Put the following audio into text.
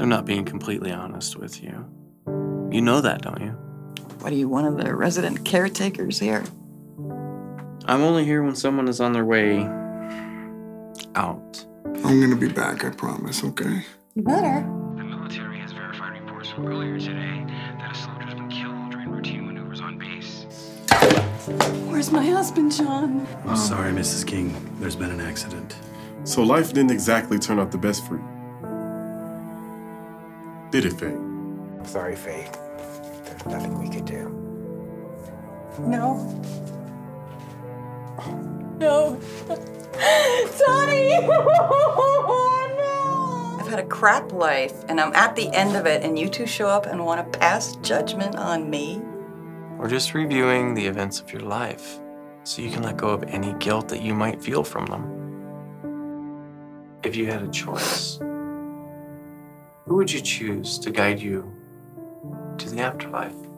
They're not being completely honest with you. You know that, don't you? What are you, one of the resident caretakers here? I'm only here when someone is on their way out. I'm gonna be back, I promise, okay? You better. The military has verified reports from earlier today that a soldier's been killed during routine maneuvers on base. Where's my husband, John? I'm sorry, Mrs. King. There's been an accident. So life didn't exactly turn out the best for you. Did it, Faye? I'm sorry, Faye. There's nothing we could do. No. No. Sonny! No! I've had a crap life, and I'm at the end of it, and you two show up and want to pass judgment on me? We're just reviewing the events of your life so you can let go of any guilt that you might feel from them. If you had a choice, who would you choose to guide you to the afterlife?